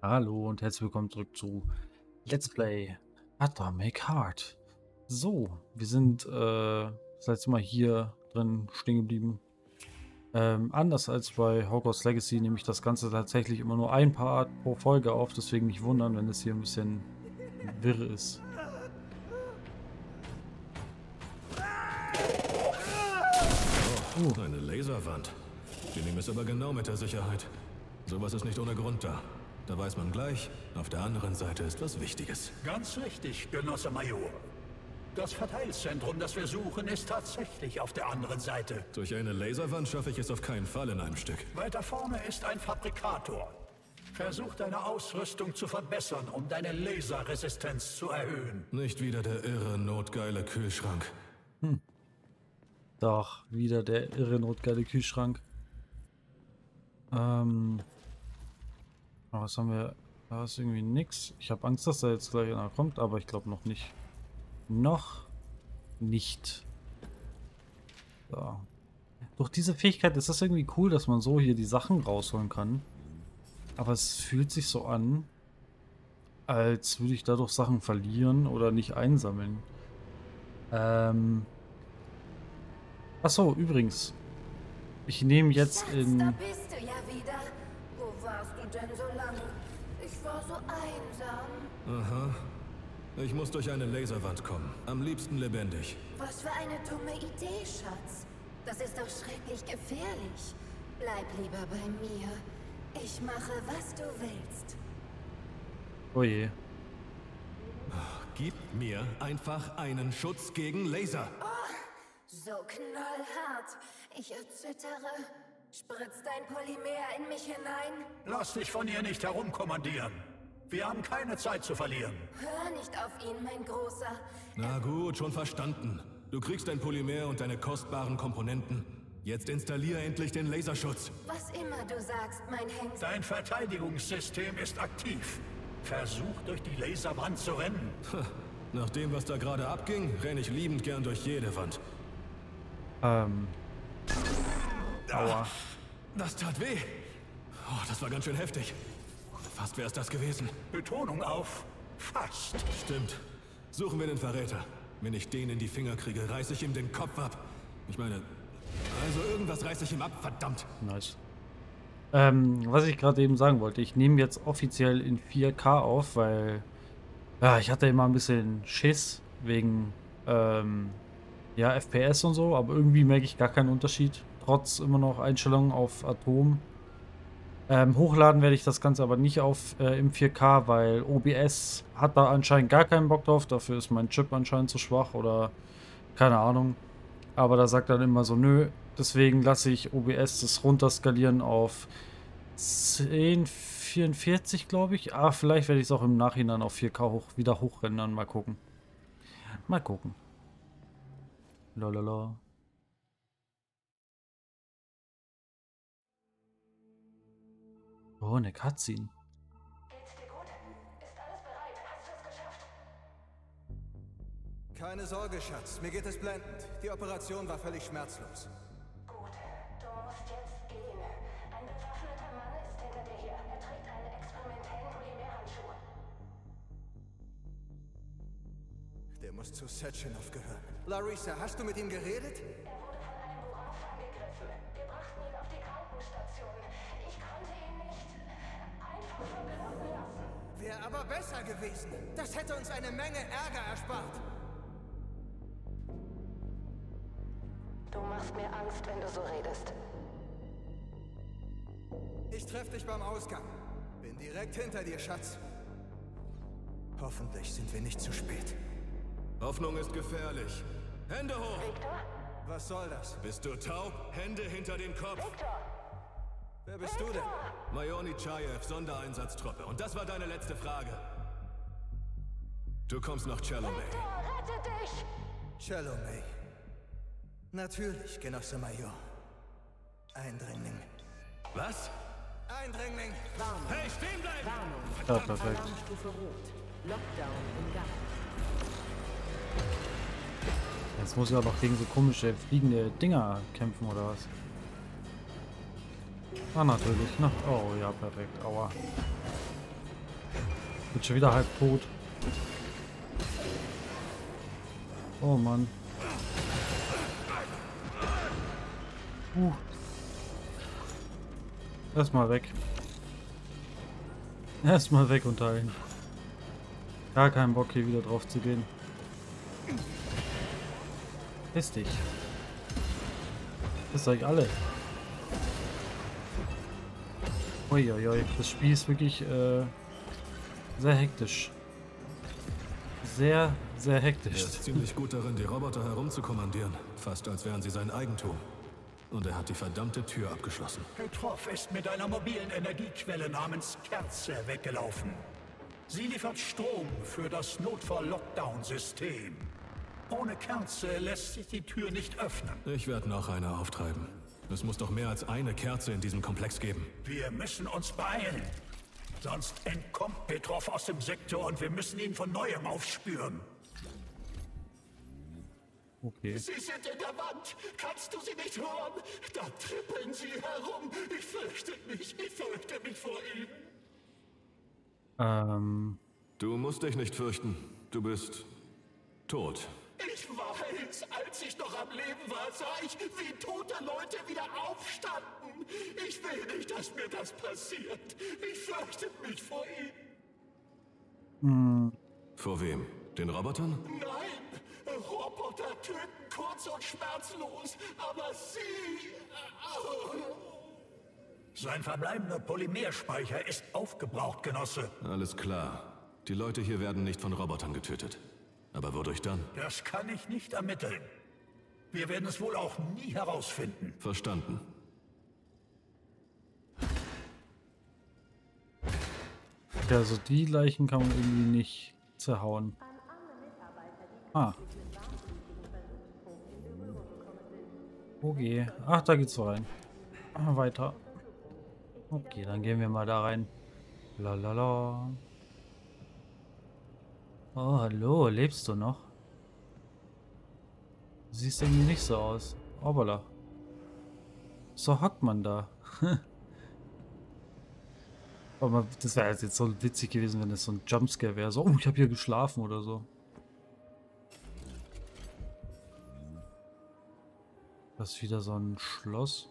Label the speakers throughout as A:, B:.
A: Hallo und herzlich willkommen zurück zu Let's Play Atomic Heart. So, wir sind das letzte Mal hier drin stehen geblieben. Anders als bei Hogwarts Legacy nehme ich das Ganze tatsächlich immer nur ein Part pro Folge auf, deswegen nicht wundern, wenn es hier ein bisschen wirr ist.
B: Eine Laserwand. Die nehmen es aber genau mit der Sicherheit. Sowas ist nicht ohne Grund da. Da weiß man gleich, auf der anderen Seite ist was Wichtiges.
C: Ganz richtig, Genosse Major. Das Verteilzentrum, das wir suchen, ist tatsächlich auf der anderen Seite.
B: Durch eine Laserwand schaffe ich es auf keinen Fall in einem Stück.
C: Weiter vorne ist ein Fabrikator. Versuch deine Ausrüstung zu verbessern, um deine Laserresistenz zu erhöhen.
B: Nicht wieder der irre, notgeile Kühlschrank.
A: Doch, wieder der irre notgeile Kühlschrank. Was haben wir? Da ist irgendwie nix. Ich habe Angst, dass da jetzt gleich einer kommt, aber ich glaube noch nicht. Noch nicht. So. Durch diese Fähigkeit ist das irgendwie cool, dass man so hier die Sachen rausholen kann. Aber es fühlt sich so an, als würde ich dadurch Sachen verlieren oder nicht einsammeln. Achso, übrigens. Ich nehme jetzt
D: Schatz,
A: in...
D: da bist du ja wieder. Wo warst du denn so lange? Ich war so einsam.
B: Aha. Ich muss durch eine Laserwand kommen. Am liebsten lebendig.
D: Was für eine dumme Idee, Schatz. Das ist doch schrecklich gefährlich. Bleib lieber bei mir. Ich mache, was du willst.
A: Oh je.
B: Gib mir einfach einen Schutz gegen Laser.
D: So knallhart. Ich erzittere. Spritzt dein Polymer in mich hinein?
C: Lass dich von ihr nicht herumkommandieren. Wir haben keine Zeit zu verlieren.
D: Hör nicht auf ihn, mein Großer.
B: Na gut, schon verstanden. Du kriegst dein Polymer und deine kostbaren Komponenten. Jetzt installier endlich den Laserschutz.
D: Was immer du sagst, mein Hengst.
C: Dein Verteidigungssystem ist aktiv. Versuch, durch die Laserwand zu rennen.
B: Nach dem, was da gerade abging, renne ich liebend gern durch jede Wand.
A: Aua.
B: Das tat weh. Oh, das war ganz schön heftig. Fast wäre es das gewesen.
C: Betonung auf fast.
B: Stimmt. Suchen wir den Verräter. Wenn ich den in die Finger kriege, reiße ich ihm den Kopf ab. Ich meine, also irgendwas reiße ich ihm ab, verdammt.
A: Nice. Was ich gerade eben sagen wollte, ich nehme jetzt offiziell in 4K auf, weil ja, ich hatte immer ein bisschen Schiss wegen ja, FPS und so, aber irgendwie merke ich gar keinen Unterschied, trotz immer noch Einstellungen auf Atom. Hochladen werde ich das Ganze aber nicht auf im 4K, weil OBS hat da anscheinend gar keinen Bock drauf, dafür ist mein Chip anscheinend zu schwach oder keine Ahnung. Aber da sagt dann immer so, nö, deswegen lasse ich OBS das runterskalieren auf 1044, glaube ich. Ah, vielleicht werde ich es auch im Nachhinein auf 4K wieder hochrendern. Mal gucken. Mal gucken. Lalala. Oh, eine Cutscene.
E: Geht's dir gut? Ist alles bereit? Hast du es geschafft?
F: Keine Sorge, Schatz. Mir geht es blendend. Die Operation war völlig schmerzlos.
E: Gut. Du musst jetzt gehen. Ein bewaffneter Mann ist hinter dir her. Er trägt einen experimentellen Polymerhandschuh.
F: Der muss zu Sechenov gehören. Larissa, hast du mit ihm geredet?
E: Er wurde von einem Worauf angegriffen. Wir brachten ihn auf die Krankenstation. Ich konnte ihn nicht einfach verblocken lassen.
F: Wäre aber besser gewesen. Das hätte uns eine Menge Ärger erspart.
E: Du machst mir Angst, wenn du so redest.
F: Ich treffe dich beim Ausgang. Bin direkt hinter dir, Schatz. Hoffentlich sind wir nicht zu spät.
B: Hoffnung ist gefährlich. Hände hoch!
E: Victor?
F: Was soll das?
B: Bist du taub? Hände hinter den Kopf!
E: Victor!
F: Wer bist du denn?
B: Major Nichayev, Sondereinsatztruppe. Und das war deine letzte Frage. Du kommst nach Chalomey.
E: Rette dich!
F: Chalomey. Natürlich, Genosse Major. Eindringling.
B: Was?
F: Eindringling!
B: Hey, stehen bleiben!
A: Ja, perfekt.
G: Alarmstufe Rot. Lockdown im Gang.
A: Jetzt muss ich auch noch gegen so komische fliegende Dinger kämpfen, oder was? Ah, natürlich. Na, oh ja, perfekt. Aua. Bin schon wieder halb tot. Oh Mann. Erstmal weg. Erstmal weg und heilen. Gar keinen Bock hier wieder drauf zu gehen. Piss dich. Pisst euch alle. Uiuiui, das Spiel ist wirklich sehr hektisch. Sehr, sehr
B: Er
A: hektisch.
B: ist ziemlich gut darin, die Roboter herumzukommandieren. Fast als wären sie sein Eigentum. Und er hat die verdammte Tür abgeschlossen.
C: Petrov ist mit einer mobilen Energiequelle namens Kerze weggelaufen. Sie liefert Strom für das Notfall-Lockdown-System. Ohne Kerze lässt sich die Tür nicht öffnen.
B: Ich werde noch eine auftreiben. Es muss doch mehr als eine Kerze in diesem Komplex geben.
C: Wir müssen uns beeilen. Sonst entkommt Petrov aus dem Sektor und wir müssen ihn von Neuem aufspüren.
A: Okay.
C: Sie sind in der Wand. Kannst du sie nicht hören? Da trippeln sie herum. Ich fürchte mich vor ihnen.
B: Du musst dich nicht fürchten. Du bist tot.
C: Ich weiß, als ich noch am Leben war, sah ich, wie tote Leute wieder aufstanden. Ich will nicht, dass mir das passiert. Ich fürchte mich vor ihnen.
B: Vor wem? Den Robotern?
C: Nein, Roboter töten kurz und schmerzlos, aber sie... Sein verbleibender Polymerspeicher ist aufgebraucht, Genosse.
B: Alles klar. Die Leute hier werden nicht von Robotern getötet. Aber wodurch dann?
C: Das kann ich nicht ermitteln. Wir werden es wohl auch nie herausfinden.
B: Verstanden.
A: Ja, also die Leichen kann man irgendwie nicht zerhauen. Ah. Okay. Ach, da geht's rein. Ah, weiter. Okay, dann gehen wir mal da rein. Lalala. Oh, hallo, lebst du noch? Du siehst irgendwie nicht so aus. Obala. So hockt man da. Aber das wäre jetzt so witzig gewesen, wenn es so ein Jumpscare wäre. So, oh, ich habe hier geschlafen oder so. Das ist wieder so ein Schloss.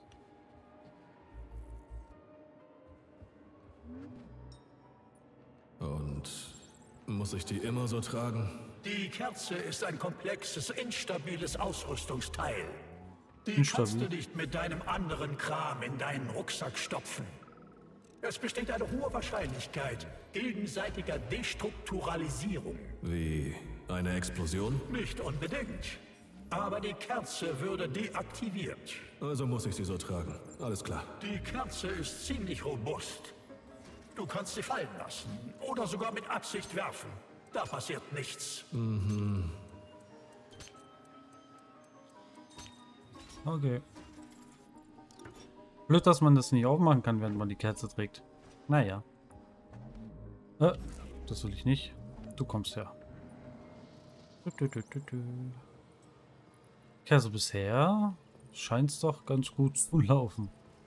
B: Und muss ich die immer so tragen?
C: Die Kerze ist ein komplexes, instabiles Ausrüstungsteil. Die
A: Instabil.
C: kannst du nicht mit deinem anderen Kram in deinen Rucksack stopfen. Es besteht eine hohe Wahrscheinlichkeit gegenseitiger Destrukturalisierung.
B: Wie eine Explosion?
C: Nicht unbedingt. Aber die Kerze würde deaktiviert.
B: Also muss ich sie so tragen. Alles klar.
C: Die Kerze ist ziemlich robust. Du kannst sie fallen lassen oder sogar mit Absicht werfen. Da passiert nichts.
A: Okay. Blöd, dass man das nicht aufmachen kann, während man die Kerze trägt. Naja. Das will ich nicht. Du kommst her. Okay, also bisher scheint es doch ganz gut zu laufen.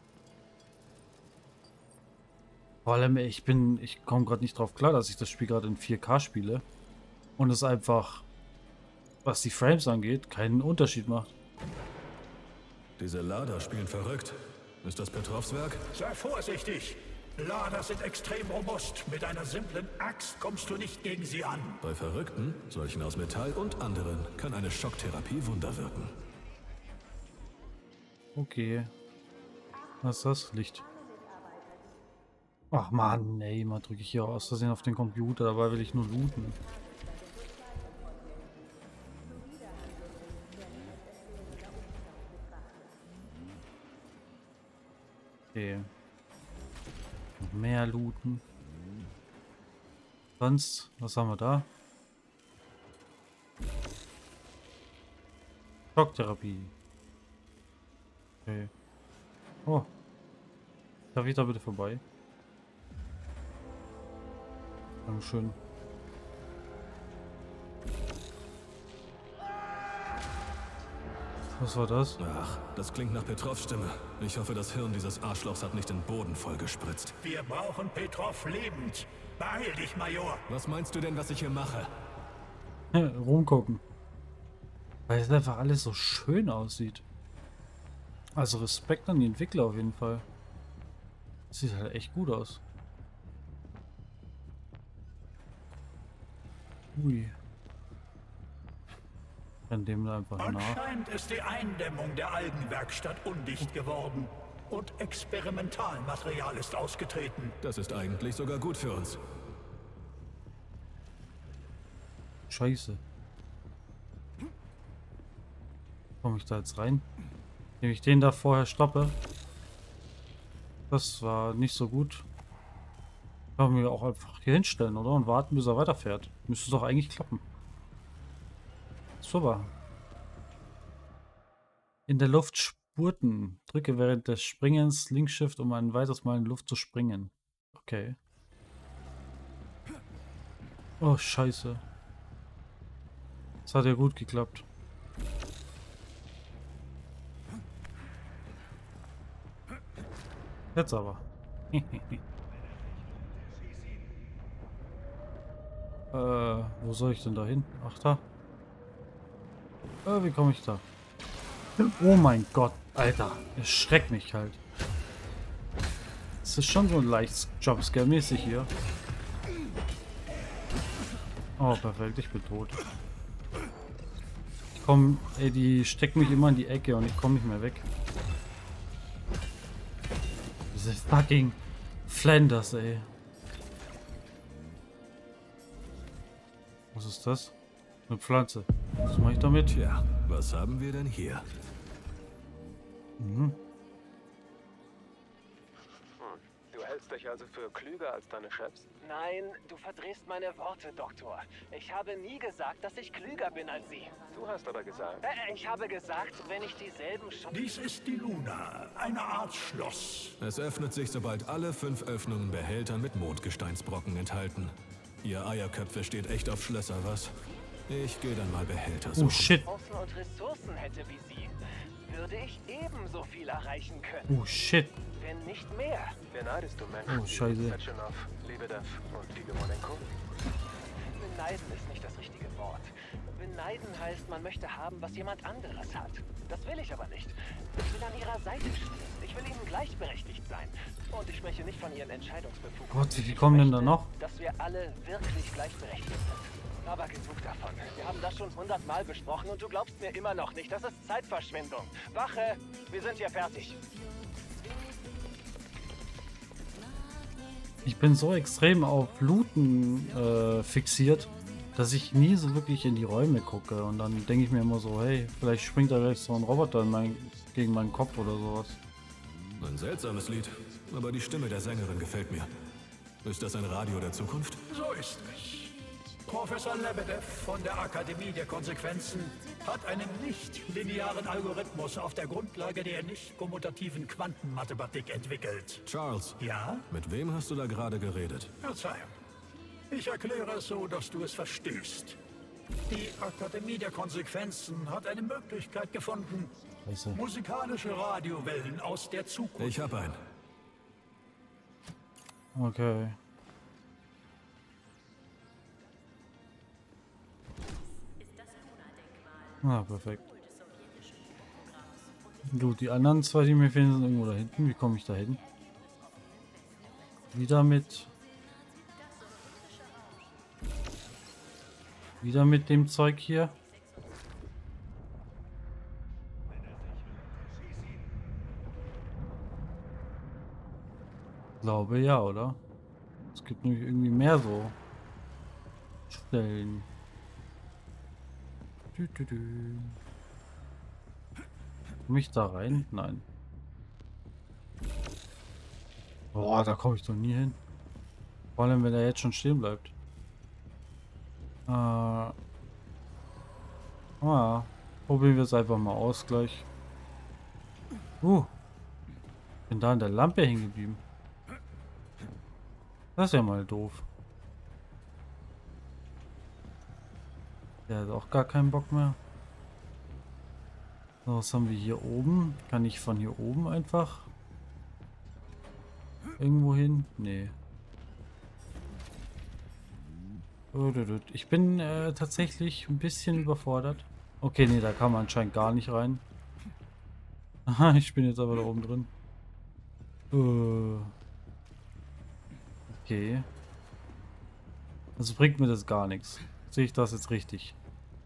A: Vor allem, ich komme gerade nicht drauf klar, dass ich das Spiel gerade in 4K spiele. Und es einfach, was die Frames angeht, keinen Unterschied macht.
B: Diese Lader spielen verrückt. Ist das Petrovs Werk?
C: Sei vorsichtig. Lader sind extrem robust. Mit einer simplen Axt kommst du nicht gegen sie an.
B: Bei Verrückten, solchen aus Metall und anderen, kann eine Schocktherapie Wunder wirken.
A: Okay. Was ist das? Licht. Ach man, ey, mal drücke ich hier aus Versehen auf den Computer, dabei will ich nur looten. Okay. Noch mehr looten. Sonst, was haben wir da? Schocktherapie. Okay. Oh. Darf ich da bitte vorbei? Dankeschön. Was war das?
B: Ach, das klingt nach Petrovs Stimme. Ich hoffe, das Hirn dieses Arschlochs hat nicht den Boden vollgespritzt.
C: Wir brauchen Petrov lebend. Beeil dich, Major.
B: Was meinst du denn, was ich hier mache?
A: Rumgucken. Weil es einfach alles so schön aussieht. Also Respekt an die Entwickler auf jeden Fall. Sieht halt echt gut aus. Ui. An dem da einfach nach.
C: Anscheinend ist die Eindämmung der Algenwerkstatt undicht geworden. Und Experimentalmaterial ist ausgetreten.
B: Das ist eigentlich sogar gut für uns.
A: Scheiße. Komme ich da jetzt rein? Wenn ich den da vorher stoppe. Das war nicht so gut. Können wir auch einfach hier hinstellen, oder? Und warten, bis er weiterfährt. Müsste doch eigentlich klappen. Super. In der Luft spurten. Drücke während des Springens Linkshift, um ein weiteres Mal in die Luft zu springen. Okay. Oh, scheiße. Das hat ja gut geklappt. Jetzt aber. Wo soll ich denn da hin? Ach, da. Wie komme ich da? Oh mein Gott, Alter. Es schreckt mich halt. Es ist schon so ein leicht Jumpscare-mäßig hier. Oh, perfekt. Ich bin tot. Ich komme... Ey, die steckt mich immer in die Ecke und ich komme nicht mehr weg. Diese fucking Flanders, ey. Was ist das? Eine Pflanze. Was mache ich damit?
B: Tja, was haben wir denn hier?
A: Mhm.
H: Du hältst dich also für klüger als deine Chefs?
I: Nein, du verdrehst meine Worte, Doktor. Ich habe nie gesagt, dass ich klüger bin als Sie.
H: Du hast aber gesagt...
I: Ich habe gesagt, wenn ich dieselben
C: Dies ist die Luna, eine Art Schloss.
B: Es öffnet sich, sobald alle 5 Öffnungen Behälter mit Mondgesteinsbrocken enthalten. Ihr Eierköpfe steht echt auf Schlösser, was? Ich gehe dann mal Behälter suchen.
A: Oh shit.
I: Ressourcen und Ressourcen hätte wie Sie, würde ich ebenso viel erreichen können.
A: Oh shit.
I: Wenn nicht mehr.
H: Beneidest du Menschen
A: Oh, Scheiße.
H: wie Sechenov, Lebedev und Figemonenko?
I: Beneiden ist nicht das richtige Wort. Beneiden heißt, man möchte haben, was jemand anderes hat. Das will ich aber nicht. Ich will an ihrer Seite stehen. Ich will ihnen gleichberechtigt sein. Und ich spreche nicht von ihren Entscheidungsbefugnissen.
A: Gott, wie viel kommen denn da
I: Ich
A: noch?
I: möchte, dass wir alle wirklich gleichberechtigt sind. Aber genug davon. Wir haben das schon 100-mal besprochen und du glaubst mir immer noch nicht. Das ist Zeitverschwendung. Wache, wir sind hier fertig.
A: Ich bin so extrem auf Looten fixiert, dass ich nie so wirklich in die Räume gucke. Und dann denke ich mir immer so, hey, vielleicht springt da gleich so ein Roboter in gegen meinen Kopf oder sowas.
B: Ein seltsames Lied, aber die Stimme der Sängerin gefällt mir. Ist das ein Radio der Zukunft?
C: So ist es. Professor Lebedev von der Akademie der Konsequenzen hat einen nicht-linearen Algorithmus auf der Grundlage der nicht-kommutativen Quantenmathematik entwickelt.
B: Charles,
C: Ja?
B: mit wem hast du da gerade geredet?
C: Verzeihung. Ich erkläre es so, dass du es verstehst. Die Akademie der Konsequenzen hat eine Möglichkeit gefunden,
A: Scheiße.
C: musikalische Radiowellen aus der Zukunft.
B: Ich hab einen.
A: Okay. Ah, perfekt. Gut, die anderen zwei, die mir fehlen, sind irgendwo da hinten. Wie komme ich da hin? Wieder mit dem Zeug hier. Glaube ja, oder? Es gibt nämlich irgendwie mehr so Stellen. Komme ich da rein? Nein. Boah, da komme ich doch nie hin. Vor allem, wenn er jetzt schon stehen bleibt. Probieren wir es einfach mal aus gleich. Bin da an der Lampe hängen geblieben. Das ist ja mal doof. Der hat auch gar keinen Bock mehr. So, was haben wir hier oben? Kann ich von hier oben einfach irgendwo hin? Nee. Ich bin tatsächlich ein bisschen überfordert. Okay, nee, da kann man anscheinend gar nicht rein. Aha, ich bin jetzt aber da oben drin. Okay. Also bringt mir das gar nichts. Sehe ich das jetzt richtig?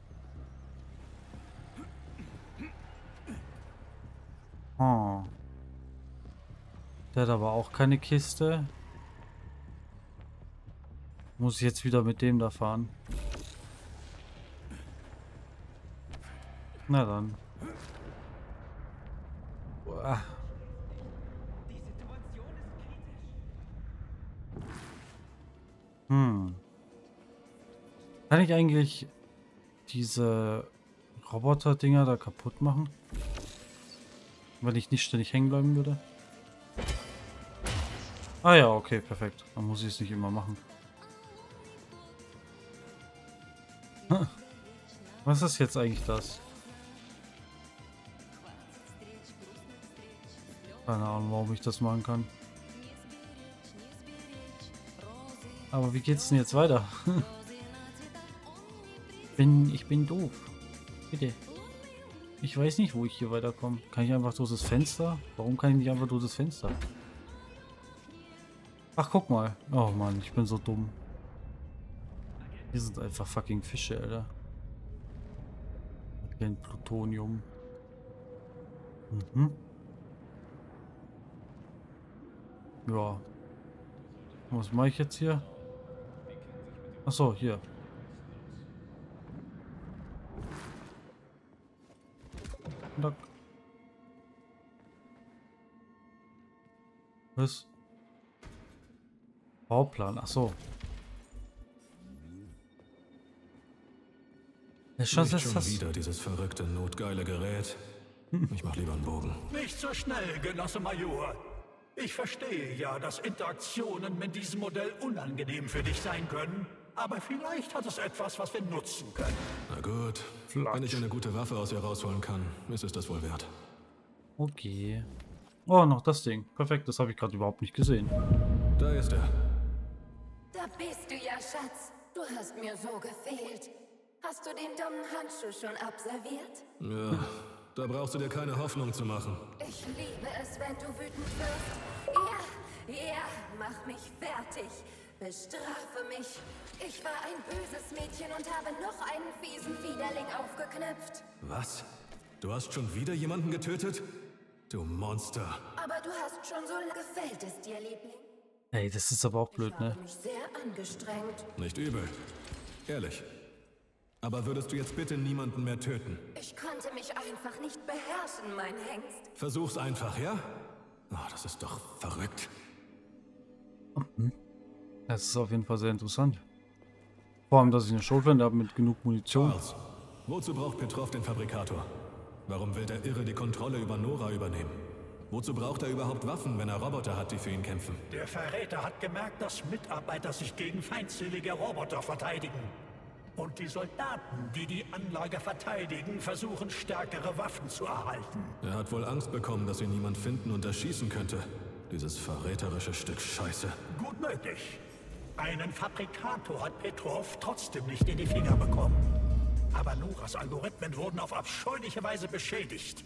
A: Oh. Der hat aber auch keine Kiste. Muss ich jetzt wieder mit dem da fahren? Na dann. Uah. Kann ich eigentlich diese Roboter-Dinger da kaputt machen? Wenn ich nicht ständig hängen bleiben würde? Ah ja, okay, perfekt. Dann muss ich es nicht immer machen. Was ist jetzt eigentlich das? Keine Ahnung, warum ich das machen kann. Aber wie geht's denn jetzt weiter? Ich bin doof. Bitte. Ich weiß nicht, wo ich hier weiterkomme. Kann ich einfach durch das Fenster? Warum kann ich nicht einfach durch das Fenster? Ach, guck mal. Oh Mann, ich bin so dumm. Hier sind einfach fucking Fische, Alter. Kein Plutonium. Ja. Was mache ich jetzt hier? Achso, hier. Was? Bauplan, achso.
B: Nicht schon wieder dieses verrückte, notgeile Gerät. Ich mach lieber einen Bogen.
C: Nicht so schnell, Genosse Major. Ich verstehe ja, dass Interaktionen mit diesem Modell unangenehm für dich sein können. Aber vielleicht hat es etwas, was wir nutzen können.
B: Na gut. Wenn ich eine gute Waffe aus ihr rausholen kann, ist es das wohl wert.
A: Okay. Oh, noch das Ding. Perfekt, das habe ich gerade überhaupt nicht gesehen.
B: Da ist er.
D: Da bist du ja, Schatz. Du hast mir so gefehlt. Hast du den dummen Handschuh schon absolviert?
B: Ja, da brauchst du dir keine Hoffnung zu machen.
D: Ich liebe es, wenn du wütend wirst. Ja, mach mich fertig. Bestrafe mich. Ich war ein böses Mädchen und habe noch einen fiesen Widerling aufgeknüpft.
B: Was? Du hast schon wieder jemanden getötet? Du Monster.
D: Aber du hast schon so lange. Gefällt es dir, Liebling?
A: Ey, das ist aber auch blöd,
D: Ich
A: ne?
D: habe mich sehr angestrengt.
B: Nicht übel. Ehrlich. Aber würdest du jetzt bitte niemanden mehr töten?
D: Ich konnte mich einfach nicht beherrschen, mein Hengst.
B: Versuch's einfach, ja? Oh, das ist doch verrückt.
A: Das ist auf jeden Fall sehr interessant. Vor allem, dass ich eine Schrotflinte habe mit genug Munition.
B: Charles, wozu braucht Petrov den Fabrikator? Warum will der Irre die Kontrolle über Nora übernehmen? Wozu braucht er überhaupt Waffen, wenn er Roboter hat, die für ihn kämpfen?
C: Der Verräter hat gemerkt, dass Mitarbeiter sich gegen feindselige Roboter verteidigen. Und die Soldaten, die die Anlage verteidigen, versuchen, stärkere Waffen zu erhalten.
B: Er hat wohl Angst bekommen, dass ihn niemand finden und erschießen könnte. Dieses verräterische Stück Scheiße.
C: Gut möglich. Einen Fabrikator hat Petrov trotzdem nicht in die Finger bekommen. Aber Noras Algorithmen wurden auf abscheuliche Weise beschädigt.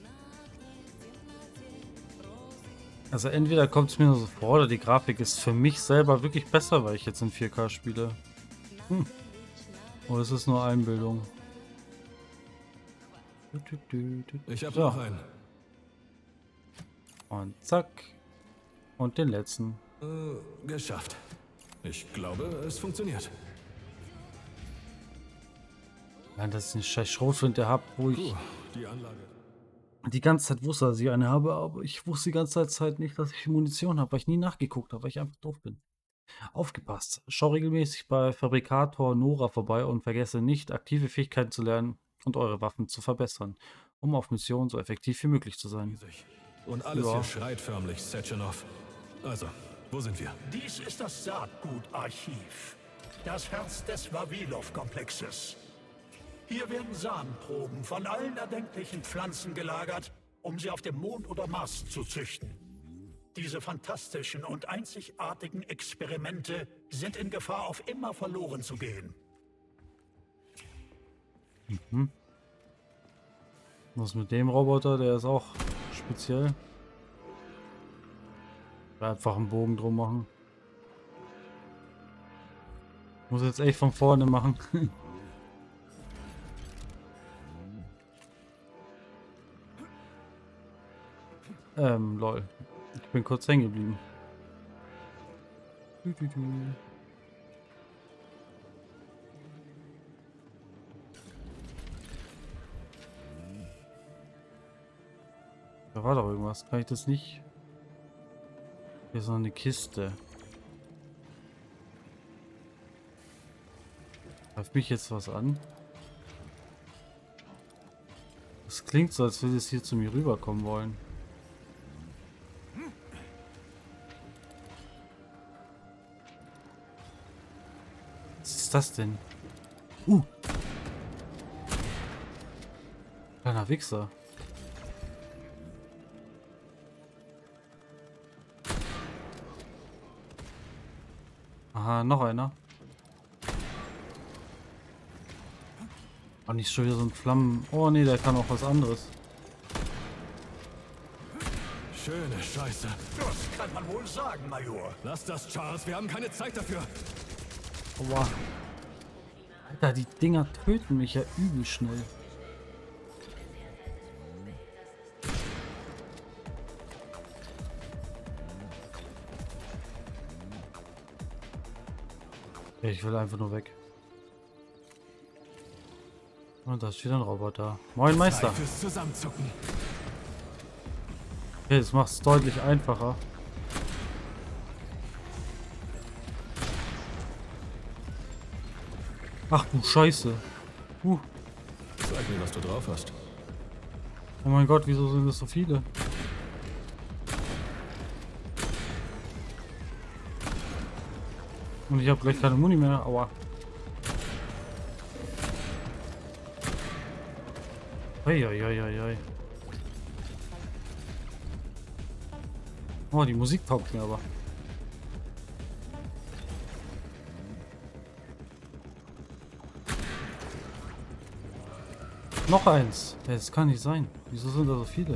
A: Also entweder kommt es mir nur so vor, oder die Grafik ist für mich selber wirklich besser, weil ich jetzt in 4K spiele. Oder ist es nur Einbildung?
B: Ich hab noch einen.
A: Und zack. Und den letzten.
B: Geschafft. Ich glaube, es funktioniert.
A: Ja, das ist eine scheiß Schrotflinte habe, wo ich
B: Die Anlage.
A: die ganze Zeit wusste, dass ich eine habe, aber ich wusste die ganze Zeit nicht, dass ich Munition habe, weil ich nie nachgeguckt habe, weil ich einfach doof bin. Aufgepasst. Schau regelmäßig bei Fabrikator Nora vorbei und vergesse nicht, aktive Fähigkeiten zu lernen und eure Waffen zu verbessern, um auf Mission so effektiv wie möglich zu sein.
B: Und alles
A: Ja.
B: hier schreit förmlich Sechenov. Also, wo sind wir?
C: Dies ist das Saatgutarchiv. Das Herz des Vavilov-Komplexes. Hier werden Samenproben von allen erdenklichen Pflanzen gelagert, um sie auf dem Mond oder Mars zu züchten. Diese fantastischen und einzigartigen Experimente sind in Gefahr, auf immer verloren zu gehen.
A: Was mit dem Roboter? Der ist auch speziell. Einfach einen Bogen drum machen. Muss jetzt echt von vorne machen. Lol. Ich bin kurz hängen geblieben. Da war doch irgendwas. Kann ich das nicht? Hier ist noch eine Kiste. Greift mich jetzt was an? Das klingt so, als würde es hier zu mir rüberkommen wollen. Was ist das denn? Kleiner Wichser. Aha, noch einer. Oh, nicht schon wieder so ein Flammen... Oh nee, der kann auch was anderes.
B: Schöne Scheiße.
C: Das kann man wohl sagen, Major.
B: Lass das, Charles. Wir haben keine Zeit dafür.
A: Aua. Alter, die Dinger töten mich ja übel schnell. Ich will einfach nur weg. Und da ist wieder ein Roboter. Moin Meister.
B: Zeit fürs Zusammenzucken.
A: Okay, das macht es deutlich einfacher. Ach du Scheiße.
B: Zeig mir, was du drauf hast.
A: Oh mein Gott, wieso sind das so viele? Und ich habe gleich keine Muni mehr. Aua. Eieieiei. Oh, die Musik taugt mir aber. Noch eins. Das kann nicht sein. Wieso sind da so viele?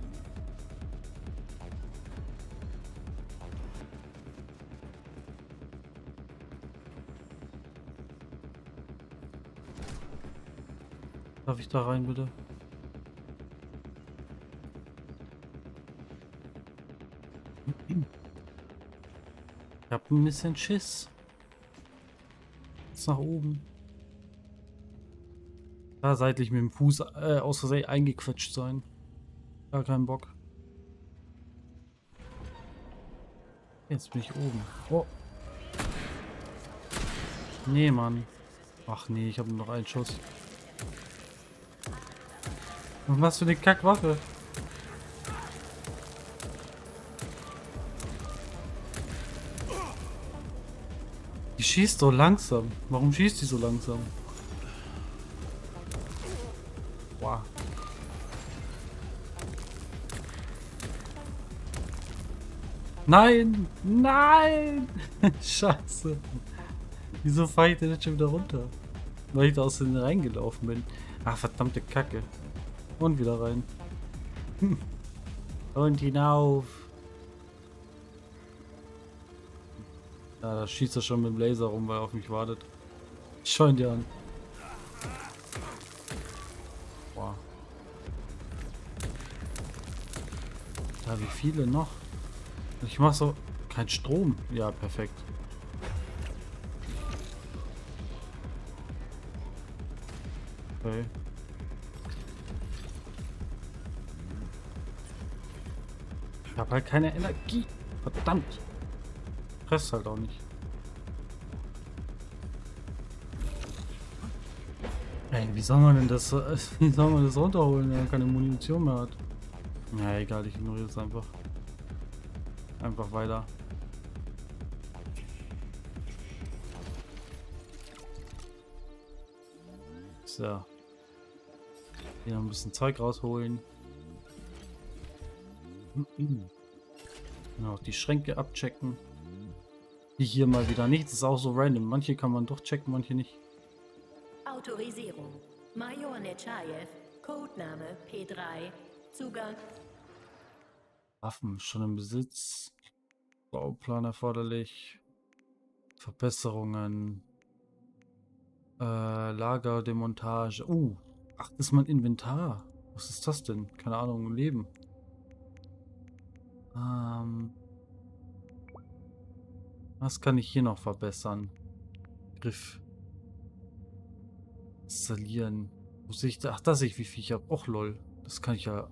A: Darf ich da rein, bitte? Ich hab ein bisschen Schiss. Jetzt nach oben. Da seitlich mit dem Fuß aus Versehen eingequetscht sein. Gar keinen Bock. Jetzt bin ich oben. Oh. Nee, Mann. Ach nee, ich habe noch einen Schuss. Was machst du für eine Kackwaffe? Die schießt so langsam. Warum schießt die so langsam? Wow. Nein! Nein! Scheiße. Wieso fahre ich denn jetzt schon wieder runter? Weil ich da aus den reingelaufen bin. Ach, verdammte Kacke. Und wieder rein. Und hinauf. Ja, da schießt er schon mit dem Laser rum, weil er auf mich wartet. Schau ihn dir an. Boah. Da, wie viele noch? Ich mach so... Kein Strom. Ja, perfekt. Okay. Ich habe halt keine Energie. Verdammt. Presst halt auch nicht. Ey, wie soll man denn das... Wie soll man das runterholen, wenn man keine Munition mehr hat? Na egal, ich ignoriere es einfach. Einfach weiter. So. Hier noch ein bisschen Zeug rausholen. Noch die Schränke abchecken. Hier mal wieder nicht. Das ist auch so random. Manche kann man doch checken, manche nicht.
G: Autorisierung. Major Nechayev. Codename P3. Zugang.
A: Waffen schon im Besitz. Bauplan erforderlich. Verbesserungen. Lager, Demontage. Ach, das ist mein Inventar. Was ist das denn? Keine Ahnung, Leben. Was kann ich hier noch verbessern? Griff. Installieren. Wo sehe ich da? Ach, da sehe ich, wie viel ich habe. Och, lol. Das kann ich ja.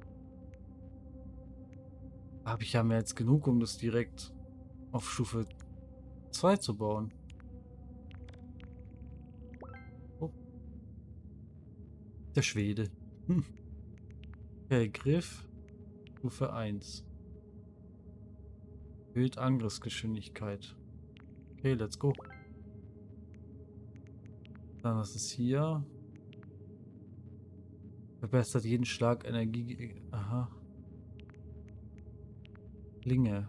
A: Habe ich ja mehr als genug, um das direkt auf Stufe 2 zu bauen. Oh. Der Schwede. Okay, Griff. Stufe 1. Erhöht Angriffsgeschwindigkeit. Okay, let's go. Dann, was ist hier? Verbessert jeden Schlag Energie. Aha. Klinge.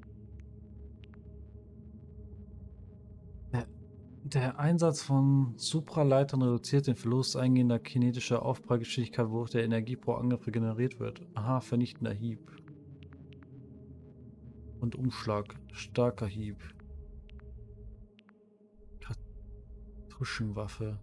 A: Der Einsatz von Supraleitern reduziert den Verlust eingehender kinetischer Aufprallgeschwindigkeit, wodurch der Energie pro Angriff regeneriert wird. Aha, vernichtender Hieb. Und Umschlag. Starker Hieb. Kartuschenwaffe.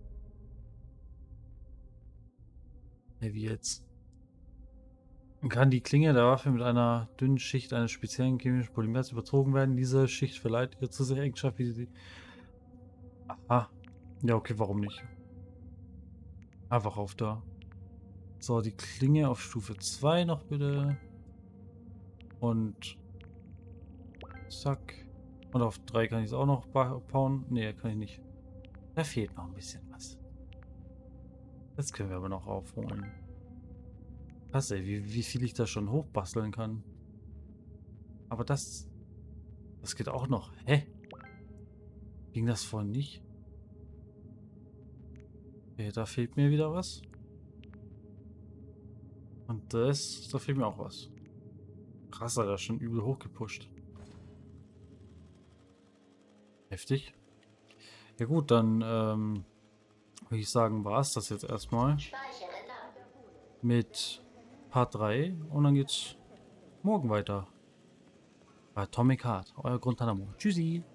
A: Ja, wie jetzt? Man kann die Klinge der Waffe mit einer dünnen Schicht eines speziellen chemischen Polymers überzogen werden. Diese Schicht verleiht ihr zusätzliche Eigenschaft, wie sie... Aha. Ja, okay, warum nicht? Einfach auf da. So, die Klinge auf Stufe 2 noch bitte. Und... Zack. Und auf 3 kann ich es auch noch bauen. Ne, kann ich nicht. Da fehlt noch ein bisschen was. Das können wir aber noch aufholen. Krass, ey, wie viel ich da schon hochbasteln kann. Aber das geht auch noch. Hä? Ging das vorhin nicht? Okay, da fehlt mir wieder was. Und da fehlt mir auch was. Krass, Alter, schon übel hochgepusht. Heftig. Ja gut, dann würde ich sagen, war es das jetzt erstmal. Mit Part 3 und dann geht's morgen weiter. Bei Atomic Heart, euer Guantanamo. Tschüssi!